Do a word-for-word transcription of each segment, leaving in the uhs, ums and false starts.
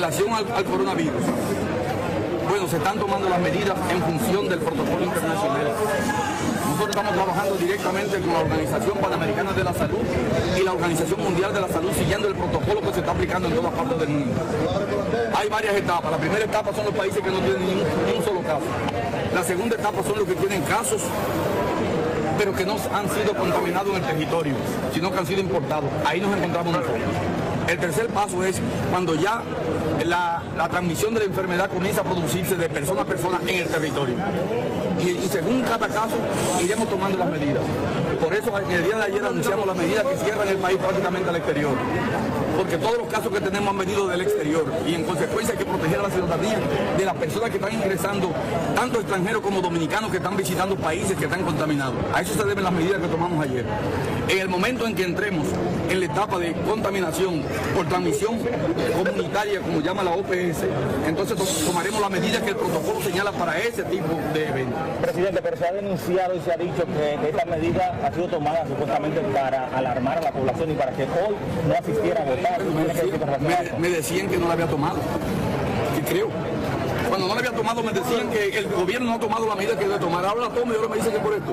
relación al, al coronavirus, bueno, se están tomando las medidas en función del protocolo internacional. Nosotros estamos trabajando directamente con la Organización Panamericana de la Salud y la Organización Mundial de la Salud, siguiendo el protocolo que se está aplicando en todas partes del mundo. Hay varias etapas. La primera etapa son los países que no tienen ni un, ni un solo caso. La segunda etapa son los que tienen casos, pero que no han sido contaminados en el territorio, sino que han sido importados. Ahí nos encontramos nosotros. El tercer paso es cuando ya la, la transmisión de la enfermedad comienza a producirse de persona a persona en el territorio. Y, y según cada caso, iremos tomando las medidas. Por eso, en el día de ayer anunciamos las medidas que cierran el país prácticamente al exterior. Porque todos los casos que tenemos han venido del exterior y en consecuencia hay que proteger a la ciudadanía de las personas que están ingresando, tanto extranjeros como dominicanos que están visitando países que están contaminados. A eso se deben las medidas que tomamos ayer. En el momento en que entremos en la etapa de contaminación por transmisión comunitaria, como llama la O P S, entonces tomaremos las medidas que el protocolo señala para ese tipo de eventos. Presidente, pero se ha denunciado y se ha dicho que esta medida ha sido tomada supuestamente para alarmar a la población y para que hoy no asistiera a votar. Me decían, me, me decían que no la había tomado, y creo. Cuando no la había tomado me decían que el gobierno no ha tomado la medida que debe tomar. Ahora la toma y ahora me dicen que por esto.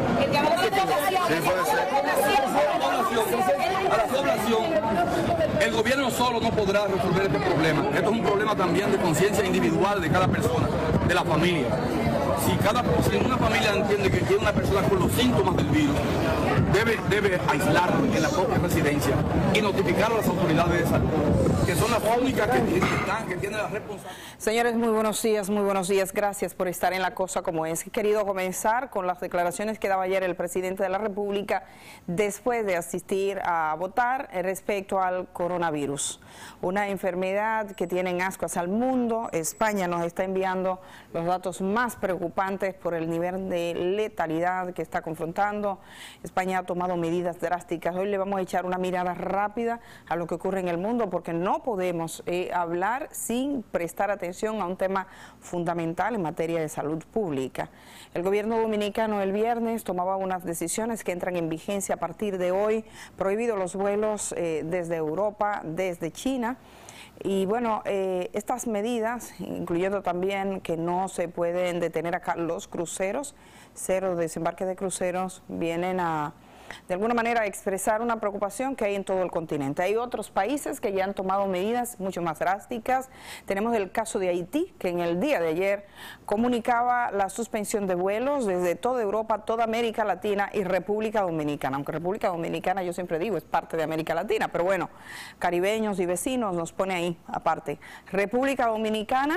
A la población, el gobierno solo no podrá resolver este problema. Esto es un problema también de conciencia individual de cada persona, de la familia. Si, cada, si una familia entiende que tiene una persona con los síntomas del virus, debe, debe aislarlo en la propia residencia y notificar a las autoridades de salud, que son las únicas que, que, están, que tienen la responsabilidad. Señores, muy buenos días, muy buenos días. Gracias por estar en La Cosa Como Es. He querido comenzar con las declaraciones que daba ayer el presidente de la República después de asistir a votar respecto al coronavirus. Una enfermedad que tiene en ascuas al mundo. España nos está enviando los datos más preocupantes por el nivel de letalidad que está confrontando. España ha tomado medidas drásticas. Hoy le vamos a echar una mirada rápida a lo que ocurre en el mundo, porque no podemos eh, hablar sin prestar atención a un tema fundamental en materia de salud pública. El gobierno dominicano el viernes tomaba unas decisiones que entran en vigencia a partir de hoy, prohibido los vuelos eh, desde Europa, desde China. Y bueno, eh, estas medidas, incluyendo también que no se pueden detener acá los cruceros, cero desembarque de cruceros, vienen a, de alguna manera, a expresar una preocupación que hay en todo el continente. Hay otros países que ya han tomado medidas mucho más drásticas. Tenemos el caso de Haití, que en el día de ayer comunicaba la suspensión de vuelos desde toda Europa, toda América Latina y República Dominicana. Aunque República Dominicana, yo siempre digo, es parte de América Latina, pero bueno, caribeños y vecinos nos pone ahí aparte. República Dominicana,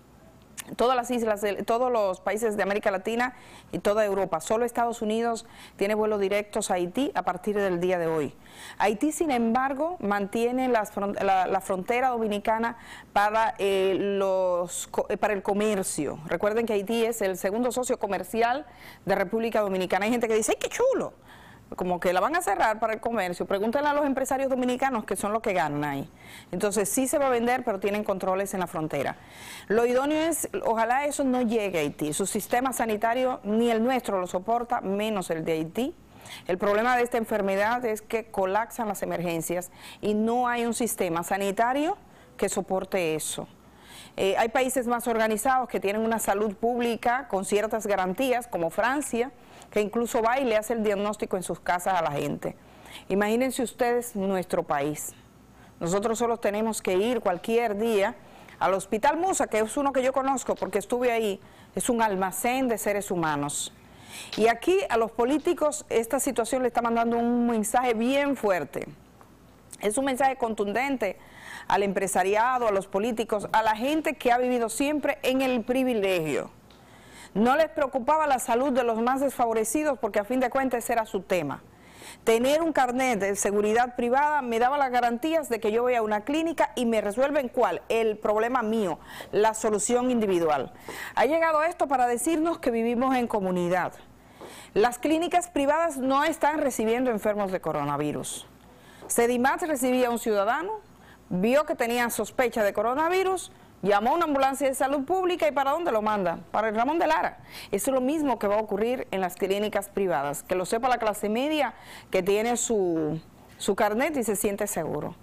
todas las islas, de, todos los países de América Latina y toda Europa. Solo Estados Unidos tiene vuelos directos a Haití a partir del día de hoy. Haití, sin embargo, mantiene las, la, la frontera dominicana para, eh, los, para el comercio. Recuerden que Haití es el segundo socio comercial de República Dominicana. Hay gente que dice, ¡ay, qué chulo! Como que la van a cerrar para el comercio. Pregúntenle a los empresarios dominicanos, que son los que ganan ahí. Entonces sí se va a vender, pero tienen controles en la frontera. Lo idóneo es, ojalá eso no llegue a Haití. Su sistema sanitario ni el nuestro lo soporta, menos el de Haití. El problema de esta enfermedad es que colapsan las emergencias y no hay un sistema sanitario que soporte eso. Eh, hay países más organizados que tienen una salud pública con ciertas garantías, como Francia, que incluso va y le hace el diagnóstico en sus casas a la gente. Imagínense ustedes nuestro país. Nosotros solo tenemos que ir cualquier día al Hospital Musa, que es uno que yo conozco porque estuve ahí. Es un almacén de seres humanos. Y aquí a los políticos esta situación le está mandando un mensaje bien fuerte. Es un mensaje contundente al empresariado, a los políticos, a la gente que ha vivido siempre en el privilegio. No les preocupaba la salud de los más desfavorecidos porque a fin de cuentas ese era su tema. Tener un carnet de seguridad privada me daba las garantías de que yo voy a una clínica y me resuelven cuál, el problema mío, la solución individual. Ha llegado esto para decirnos que vivimos en comunidad. Las clínicas privadas no están recibiendo enfermos de coronavirus. Sedimat recibía a un ciudadano, vio que tenía sospecha de coronavirus, llamó a una ambulancia de salud pública y ¿para dónde lo manda? Para el Ramón de Lara. Eso es lo mismo que va a ocurrir en las clínicas privadas. Que lo sepa la clase media que tiene su, su carnet y se siente seguro.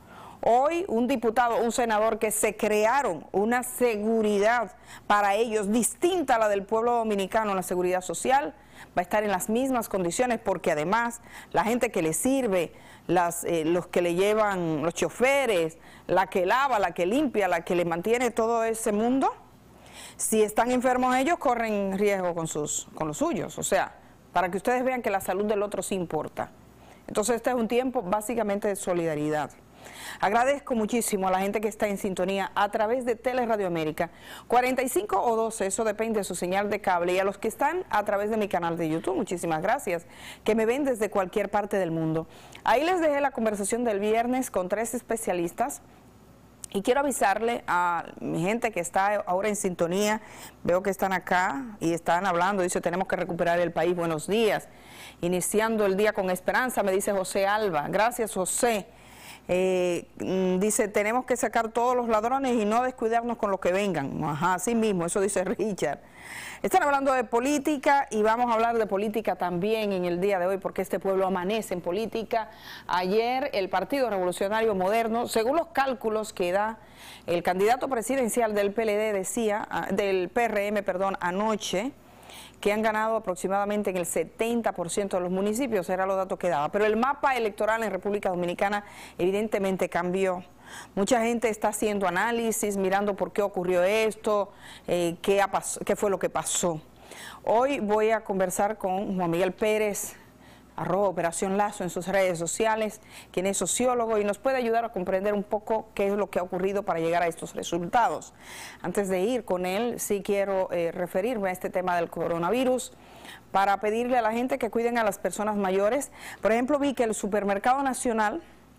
Hoy un diputado, un senador que se crearon una seguridad para ellos distinta a la del pueblo dominicano, la seguridad social, va a estar en las mismas condiciones porque además la gente que le sirve, las, eh, los que le llevan, los choferes, la que lava, la que limpia, la que le mantiene todo ese mundo, si están enfermos ellos corren riesgo con, sus, con los suyos, o sea, para que ustedes vean que la salud del otro sí importa. Entonces este es un tiempo básicamente de solidaridad. Agradezco muchísimo a la gente que está en sintonía a través de Teleradio América, cuarenta y cinco o doce, eso depende de su señal de cable, y a los que están a través de mi canal de YouTube, muchísimas gracias, que me ven desde cualquier parte del mundo. Ahí les dejé la conversación del viernes con tres especialistas. Y quiero avisarle a mi gente que está ahora en sintonía, veo que están acá y están hablando, dice, tenemos que recuperar el país, buenos días. Iniciando el día con esperanza, me dice José Alba, gracias José. Eh, dice, tenemos que sacar todos los ladrones y no descuidarnos con los que vengan. Ajá, así mismo, eso dice Richard. Están hablando de política y vamos a hablar de política también en el día de hoy porque este pueblo amanece en política. Ayer el Partido Revolucionario Moderno, según los cálculos que da el candidato presidencial del P L D, decía, del P R M, perdón, anoche, que han ganado aproximadamente en el setenta por ciento de los municipios, eran los datos que daba. Pero el mapa electoral en República Dominicana evidentemente cambió. Mucha gente está haciendo análisis, mirando por qué ocurrió esto, eh, qué, ha qué fue lo que pasó. Hoy voy a conversar con Juan Miguel Pérez, arroba Operación Lazo en sus redes sociales, quien es sociólogo y nos puede ayudar a comprender un poco qué es lo que ha ocurrido para llegar a estos resultados. Antes de ir con él, sí quiero eh, referirme a este tema del coronavirus para pedirle a la gente que cuiden a las personas mayores. Por ejemplo, vi que el Supermercado Nacional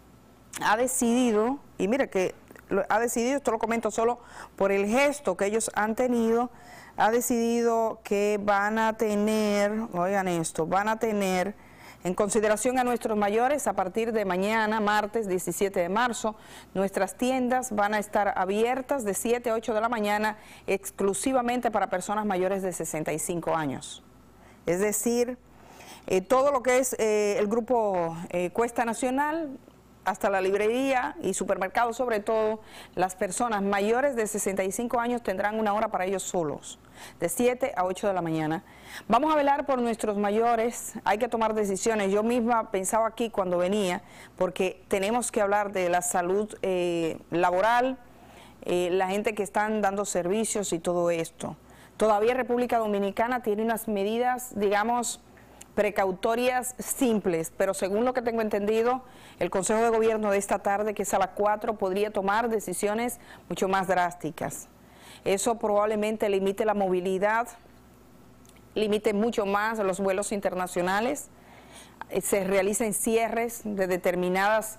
ha decidido, y mire que lo, ha decidido, esto lo comento solo por el gesto que ellos han tenido, ha decidido que van a tener, oigan esto, van a tener en consideración a nuestros mayores, a partir de mañana, martes diecisiete de marzo, nuestras tiendas van a estar abiertas de siete a ocho de la mañana exclusivamente para personas mayores de sesenta y cinco años. Es decir, eh, todo lo que es eh, el grupo eh, Cuesta Nacional, hasta la librería y supermercados, sobre todo, las personas mayores de sesenta y cinco años tendrán una hora para ellos solos, de siete a ocho de la mañana. Vamos a velar por nuestros mayores, hay que tomar decisiones. Yo misma pensaba aquí cuando venía, porque tenemos que hablar de la salud eh, laboral, eh, la gente que están dando servicios y todo esto. Todavía República Dominicana tiene unas medidas, digamos, precautorias simples, pero según lo que tengo entendido, el Consejo de Gobierno de esta tarde, que es a las cuatro, podría tomar decisiones mucho más drásticas. Eso probablemente limite la movilidad, limite mucho más los vuelos internacionales, se realicen cierres de determinados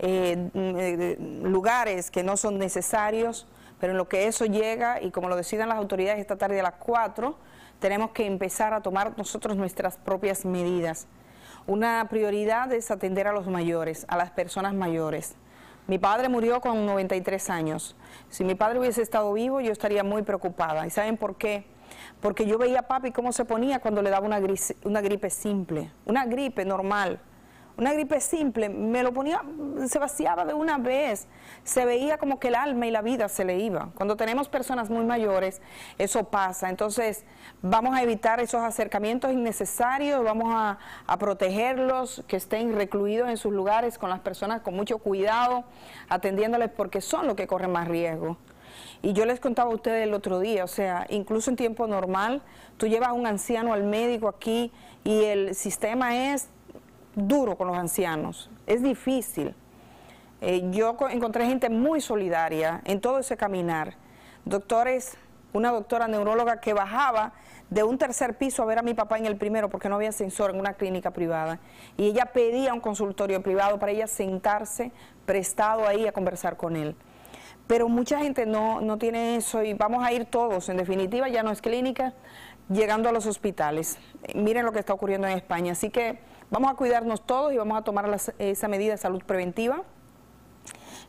eh, lugares que no son necesarios, pero en lo que eso llega, y como lo decidan las autoridades esta tarde a las cuatro, tenemos que empezar a tomar nosotros nuestras propias medidas. Una prioridad es atender a los mayores, a las personas mayores. Mi padre murió con noventa y tres años. Si mi padre hubiese estado vivo, yo estaría muy preocupada. ¿Y saben por qué? Porque yo veía a papi cómo se ponía cuando le daba una, gris, una gripe simple, una gripe normal. Una gripe simple, me lo ponía, se vaciaba de una vez, se veía como que el alma y la vida se le iba. Cuando tenemos personas muy mayores, eso pasa. Entonces, vamos a evitar esos acercamientos innecesarios, vamos a, a protegerlos, que estén recluidos en sus lugares con las personas con mucho cuidado, atendiéndoles porque son los que corren más riesgo. Y yo les contaba a ustedes el otro día, o sea, incluso en tiempo normal, tú llevas a un anciano al médico aquí y el sistema es duro con los ancianos, es difícil. Eh, yo encontré gente muy solidaria en todo ese caminar. Doctores, una doctora neuróloga que bajaba de un tercer piso a ver a mi papá en el primero porque no había ascensor en una clínica privada. Y ella pedía un consultorio privado para ella sentarse prestado ahí a conversar con él. Pero mucha gente no, no tiene eso y vamos a ir todos, en definitiva ya no es clínica, llegando a los hospitales. Eh, miren lo que está ocurriendo en España, así que vamos a cuidarnos todos y vamos a tomar las, esa medida de salud preventiva.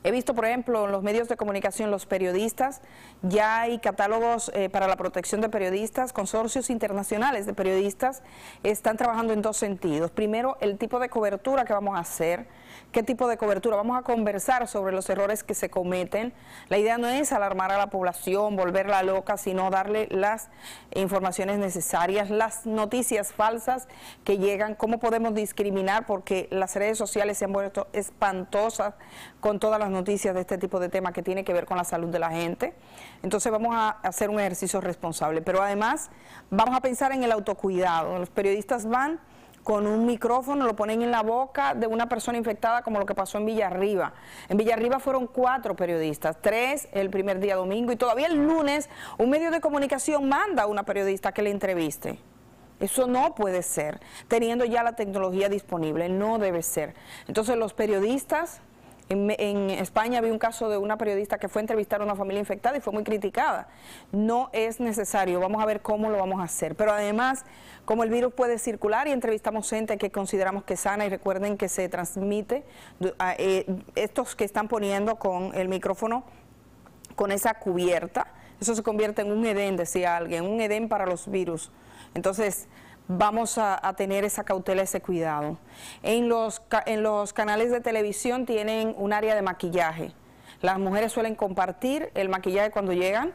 He visto, por ejemplo, en los medios de comunicación, los periodistas, ya hay catálogos eh, para la protección de periodistas, consorcios internacionales de periodistas están trabajando en dos sentidos. Primero, el tipo de cobertura que vamos a hacer, qué tipo de cobertura, vamos a conversar sobre los errores que se cometen. La idea no es alarmar a la población, volverla loca, sino darle las informaciones necesarias, las noticias falsas que llegan, cómo podemos discriminar, porque las redes sociales se han vuelto espantosas con todas las noticias de este tipo de temas que tiene que ver con la salud de la gente. Entonces vamos a hacer un ejercicio responsable, pero además vamos a pensar en el autocuidado. Los periodistas van con un micrófono, lo ponen en la boca de una persona infectada, como lo que pasó en Villarriba. En Villarriba fueron cuatro periodistas, tres el primer día domingo, y todavía el lunes un medio de comunicación manda a una periodista que le entreviste. Eso no puede ser, teniendo ya la tecnología disponible, no debe ser. Entonces los periodistas, en, en España había un caso de una periodista que fue a entrevistar a una familia infectada y fue muy criticada. No es necesario, vamos a ver cómo lo vamos a hacer. Pero además, como el virus puede circular y entrevistamos gente que consideramos que es sana, y recuerden que se transmite, eh, estos que están poniendo con el micrófono, con esa cubierta, eso se convierte en un edén, decía alguien, un edén para los virus. Entonces, vamos a, a tener esa cautela, ese cuidado. En los, en los canales de televisión tienen un área de maquillaje. Las mujeres suelen compartir el maquillaje cuando llegan.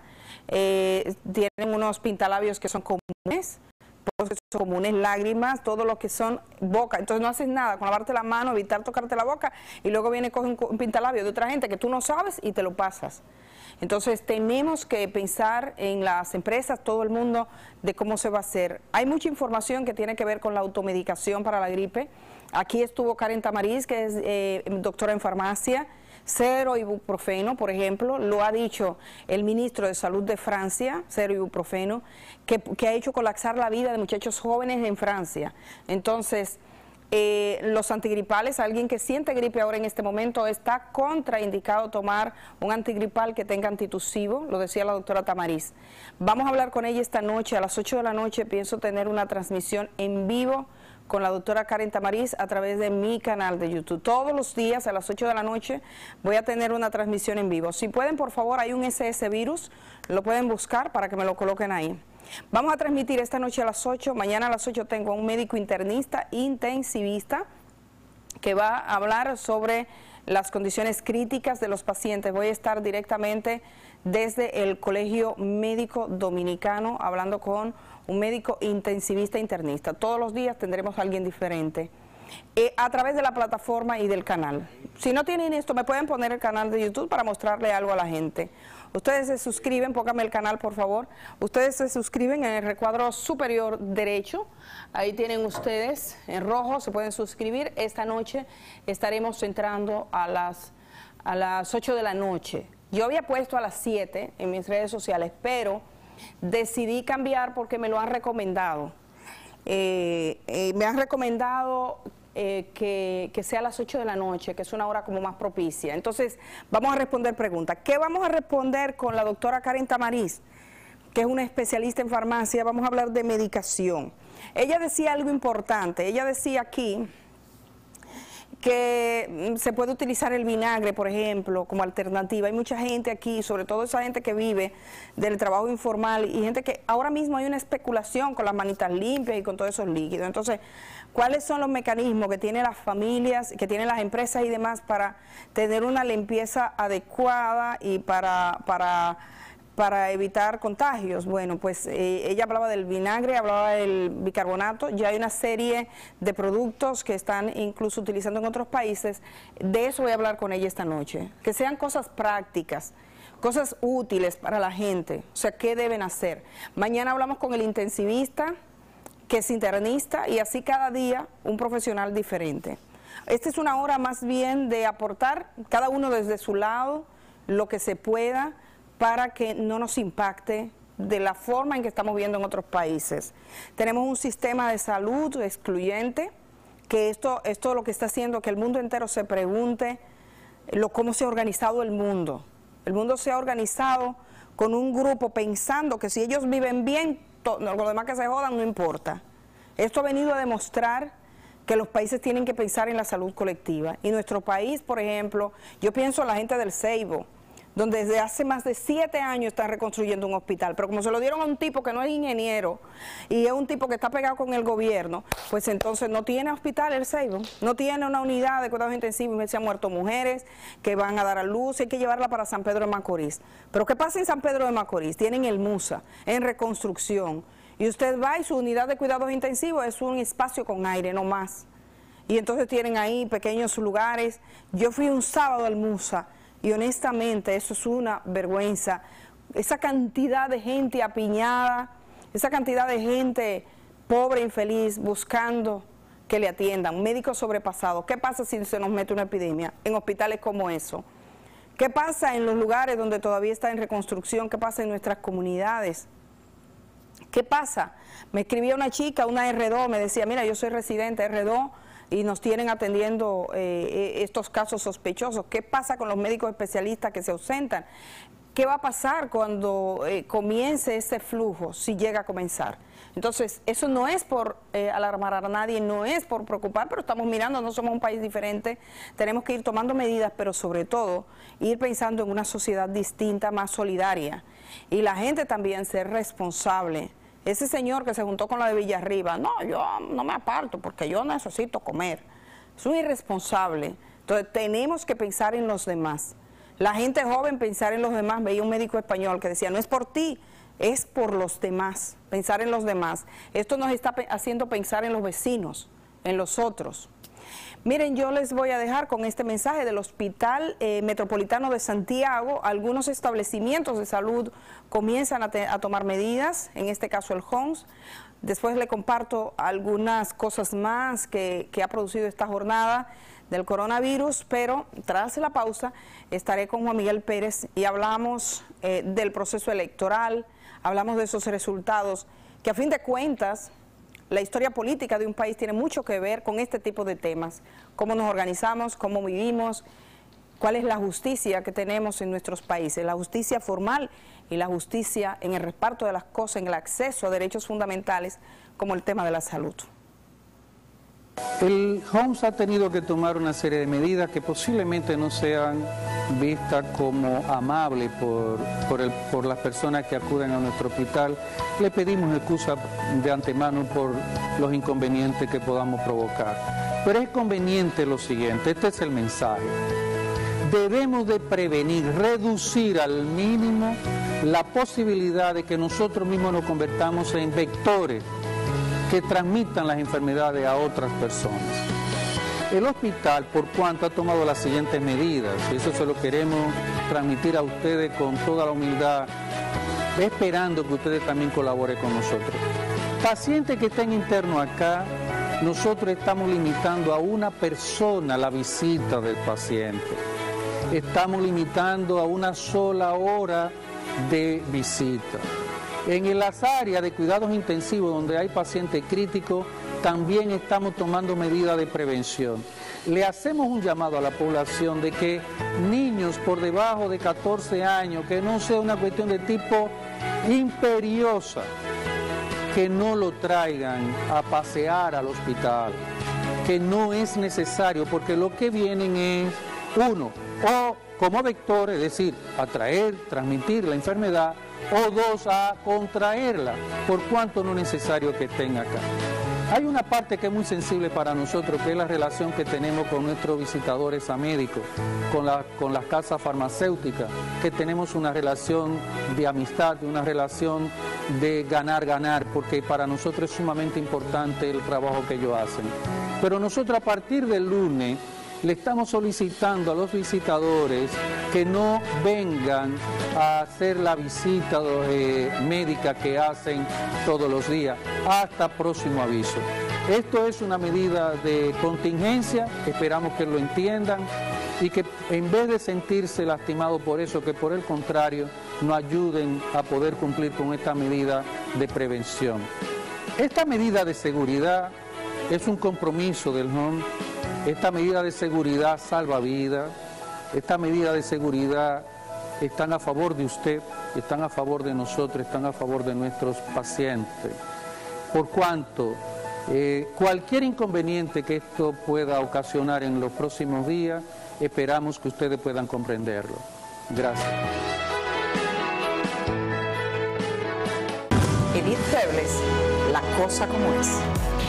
Eh, tienen unos pintalabios que son comunes, que son comunes, lágrimas, todo lo que son boca. Entonces no haces nada con lavarte la mano, evitar tocarte la boca, y luego viene coge un, un pintalabio de otra gente que tú no sabes y te lo pasas. Entonces tenemos que pensar en las empresas, todo el mundo, de cómo se va a hacer. Hay mucha información que tiene que ver con la automedicación para la gripe. Aquí estuvo Karen Tamariz, que es eh, doctora en farmacia. Cero ibuprofeno, por ejemplo, lo ha dicho el ministro de Salud de Francia, cero ibuprofeno, que, que ha hecho colapsar la vida de muchachos jóvenes en Francia. Entonces, Eh, los antigripales, alguien que siente gripe ahora en este momento, está contraindicado tomar un antigripal que tenga antitusivo, lo decía la doctora Tamariz. Vamos a hablar con ella esta noche, a las ocho de la noche, pienso tener una transmisión en vivo con la doctora Karen Tamariz a través de mi canal de YouTube. Todos los días a las ocho de la noche voy a tener una transmisión en vivo. Si pueden, por favor, hay un ese ese virus, lo pueden buscar para que me lo coloquen ahí. Vamos a transmitir esta noche a las ocho, mañana a las ocho tengo a un médico internista intensivista que va a hablar sobre las condiciones críticas de los pacientes. Voy a estar directamente desde el Colegio Médico Dominicano hablando con un médico intensivista internista. Todos los días tendremos a alguien diferente. Eh, a través de la plataforma y del canal. Si no tienen esto, me pueden poner el canal de YouTube para mostrarle algo a la gente. Ustedes se suscriben, pónganme el canal por favor. Ustedes se suscriben en el recuadro superior derecho. Ahí tienen ustedes en rojo, se pueden suscribir. Esta noche estaremos entrando a las, a las ocho de la noche. Yo había puesto a las siete en mis redes sociales, pero decidí cambiar porque me lo han recomendado. Eh, eh, me han recomendado eh, que, que sea a las ocho de la noche, que es una hora como más propicia. Entonces, vamos a responder preguntas. ¿Qué vamos a responder con la doctora Karen Tamariz, que es una especialista en farmacia? Vamos a hablar de medicación. Ella decía algo importante. Ella decía aquí que se puede utilizar el vinagre, por ejemplo, como alternativa. Hay mucha gente aquí, sobre todo esa gente que vive del trabajo informal y gente que ahora mismo hay una especulación con las manitas limpias y con todos esos líquidos. Entonces, ¿cuáles son los mecanismos que tienen las familias, que tienen las empresas y demás para tener una limpieza adecuada y para... para para evitar contagios? Bueno, pues eh, ella hablaba del vinagre, hablaba del bicarbonato, ya hay una serie de productos que están incluso utilizando en otros países. De eso voy a hablar con ella esta noche, que sean cosas prácticas, cosas útiles para la gente, o sea, ¿qué deben hacer? Mañana hablamos con el intensivista, que es internista, y así cada día un profesional diferente. Esta es una hora más bien de aportar, cada uno desde su lado, lo que se pueda, para que no nos impacte de la forma en que estamos viendo en otros países. Tenemos un sistema de salud excluyente, que esto, esto lo que está haciendo que el mundo entero se pregunte lo, cómo se ha organizado el mundo. El mundo se ha organizado con un grupo pensando que si ellos viven bien, todo, lo demás que se jodan no importa. Esto ha venido a demostrar que los países tienen que pensar en la salud colectiva. Y nuestro país, por ejemplo, yo pienso en la gente del Ceibo, donde desde hace más de siete años están reconstruyendo un hospital, pero como se lo dieron a un tipo que no es ingeniero y es un tipo que está pegado con el gobierno, pues entonces no tiene hospital el Ceibo, no tiene una unidad de cuidados intensivos, se han muerto mujeres que van a dar a luz, hay que llevarla para San Pedro de Macorís. Pero ¿qué pasa en San Pedro de Macorís? Tienen el MUSA en reconstrucción y usted va y su unidad de cuidados intensivos es un espacio con aire, no más. Y entonces tienen ahí pequeños lugares. Yo fui un sábado al MUSA y honestamente eso es una vergüenza, esa cantidad de gente apiñada, esa cantidad de gente pobre, infeliz, buscando que le atiendan, médicos sobrepasados. ¿Qué pasa si se nos mete una epidemia en hospitales como eso? ¿Qué pasa en los lugares donde todavía está en reconstrucción? ¿Qué pasa en nuestras comunidades? ¿Qué pasa? Me escribía una chica, una erre dos, me decía, mira, yo soy residente erre dos, y nos tienen atendiendo eh, estos casos sospechosos. ¿Qué pasa con los médicos especialistas que se ausentan? ¿Qué va a pasar cuando eh, comience ese flujo, si llega a comenzar? Entonces, eso no es por eh, alarmar a nadie, no es por preocupar, pero estamos mirando, no somos un país diferente, tenemos que ir tomando medidas, pero sobre todo, ir pensando en una sociedad distinta, más solidaria. Y la gente también ser responsable. Ese señor que se juntó con la de Villarriba, no, yo no me aparto porque yo necesito comer. Es un irresponsable. Entonces tenemos que pensar en los demás. La gente joven pensar en los demás. Veía un médico español que decía, no es por ti, es por los demás. Pensar en los demás. Esto nos está haciendo pensar en los vecinos, en los otros. Miren, yo les voy a dejar con este mensaje del Hospital eh, Metropolitano de Santiago. Algunos establecimientos de salud comienzan a, a tomar medidas, en este caso el H O M S. Después le comparto algunas cosas más que, que ha producido esta jornada del coronavirus, pero tras la pausa estaré con Juan Miguel Pérez y hablamos eh, del proceso electoral, hablamos de esos resultados que a fin de cuentas la historia política de un país tiene mucho que ver con este tipo de temas, cómo nos organizamos, cómo vivimos, cuál es la justicia que tenemos en nuestros países, la justicia formal y la justicia en el reparto de las cosas, en el acceso a derechos fundamentales, como el tema de la salud. El H O M S ha tenido que tomar una serie de medidas que posiblemente no sean vistas como amables por, por, el, por las personas que acuden a nuestro hospital. Le pedimos excusa de antemano por los inconvenientes que podamos provocar. Pero es conveniente lo siguiente, este es el mensaje. Debemos de prevenir, reducir al mínimo la posibilidad de que nosotros mismos nos convertamos en vectores que transmitan las enfermedades a otras personas. El hospital, por cuanto ha tomado las siguientes medidas, y eso se lo queremos transmitir a ustedes con toda la humildad, esperando que ustedes también colaboren con nosotros. Pacientes que estén internos acá, nosotros estamos limitando a una persona la visita del paciente. Estamos limitando a una sola hora de visita. En las áreas de cuidados intensivos donde hay pacientes críticos, también estamos tomando medidas de prevención. Le hacemos un llamado a la población de que niños por debajo de catorce años, que no sea una cuestión de tipo imperiosa, que no lo traigan a pasear al hospital, que no es necesario, porque lo que vienen es, uno, o como vector, es decir, atraer, transmitir la enfermedad, o dos, a contraerla, por cuanto no es necesario que estén acá. Hay una parte que es muy sensible para nosotros, que es la relación que tenemos con nuestros visitadores a médicos, con, la, con las casas farmacéuticas, que tenemos una relación de amistad, una relación de ganar-ganar, porque para nosotros es sumamente importante el trabajo que ellos hacen. Pero nosotros a partir del lunes le estamos solicitando a los visitadores que no vengan a hacer la visita eh, médica que hacen todos los días, hasta próximo aviso. Esto es una medida de contingencia, esperamos que lo entiendan y que en vez de sentirse lastimados por eso, que por el contrario nos ayuden a poder cumplir con esta medida de prevención. Esta medida de seguridad es un compromiso del H O M S. Esta medida de seguridad salva vidas, esta medida de seguridad están a favor de usted, están a favor de nosotros, están a favor de nuestros pacientes. Por cuanto Eh, cualquier inconveniente que esto pueda ocasionar en los próximos días, esperamos que ustedes puedan comprenderlo. Gracias. Edith Febles, La Cosa Como Es.